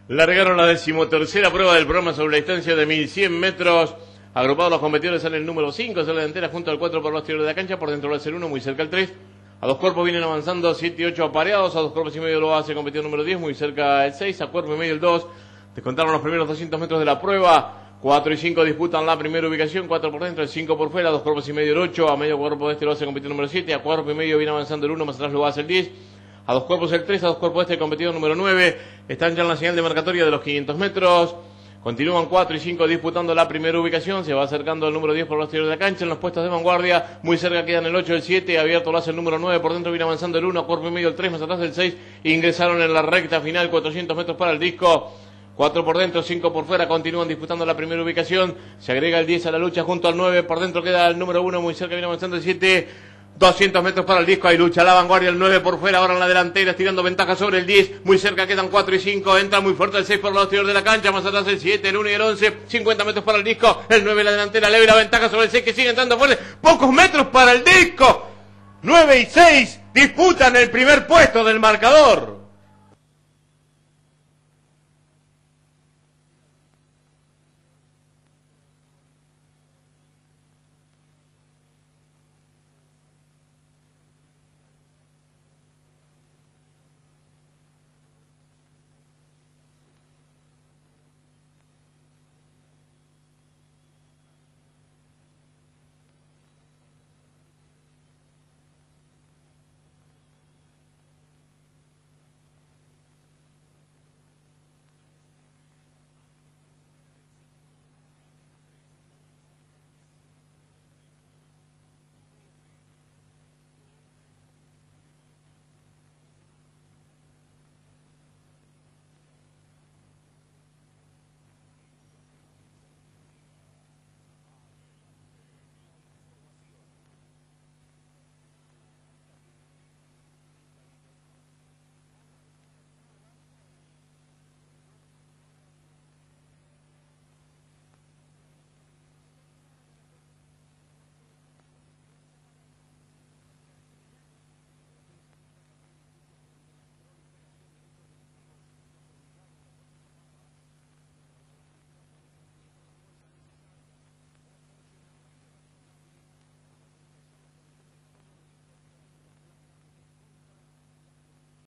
Largaron la 13ª prueba del programa sobre la distancia de 1100 metros. Agrupados los competidores sale el número 5, sale la delantera junto al 4 por los exterior de la cancha, por dentro va a ser 1, muy cerca el 3. A dos cuerpos vienen avanzando 7 y 8 apareados, a dos cuerpos y medio lo hace competidor número 10, muy cerca el 6, a cuerpo y medio el 2. Descontaron los primeros 200 metros de la prueba. 4 y 5 disputan la primera ubicación, 4 por dentro, el 5 por fuera, dos cuerpos y medio el 8, a medio cuerpo de este lo hace competidor número 7, a cuerpo y medio viene avanzando el 1, más atrás lo hace el 10. A dos cuerpos el 3, a dos cuerpos este el competidor número 9. Están ya en la señal de marcatoria de los 500 metros. Continúan 4 y 5 disputando la primera ubicación. Se va acercando el número 10 por los exterior de la cancha. En los puestos de vanguardia, muy cerca quedan el 8, el 7. Abierto lo hace el número 9. Por dentro viene avanzando el 1, a cuerpo y medio el 3, más atrás el 6. Ingresaron en la recta final, 400 metros para el disco. 4 por dentro, 5 por fuera, continúan disputando la primera ubicación. Se agrega el 10 a la lucha junto al 9. Por dentro queda el número 1, muy cerca viene avanzando el 7. 200 metros para el disco, hay lucha, la vanguardia, el 9 por fuera, ahora en la delantera, estirando ventaja sobre el 10, muy cerca quedan 4 y 5, entra muy fuerte el 6 por el lado exterior de la cancha, más atrás el 7, el 1 y el 11, 50 metros para el disco, el 9 en la delantera, leve la ventaja sobre el 6 que sigue entrando fuerte, pocos metros para el disco, 9 y 6 disputan el primer puesto del marcador.